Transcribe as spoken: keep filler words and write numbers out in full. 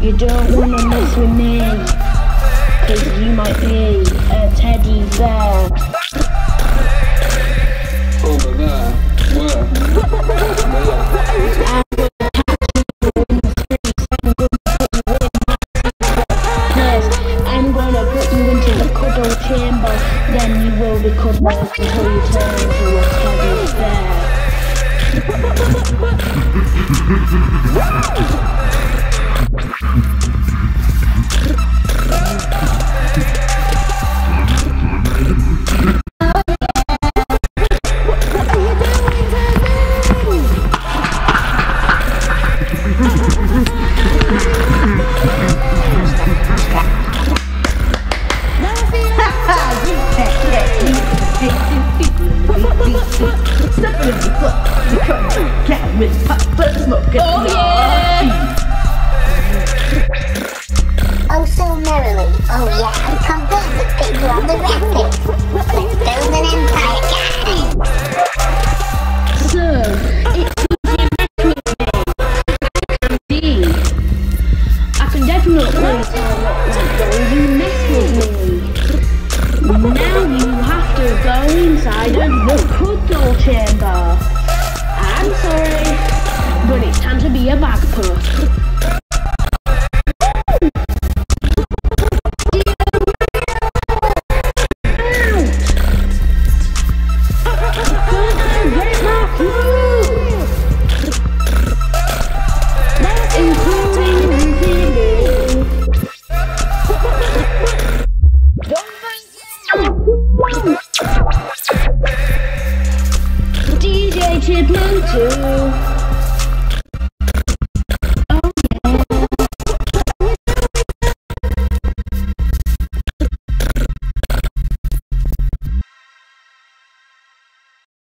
You don't wanna mess with me, cause you might be a teddy bear. Over there, where? There. I'm gonna put you into the cuddle chamber, then you will be cuddled until you turn into a teddy bear.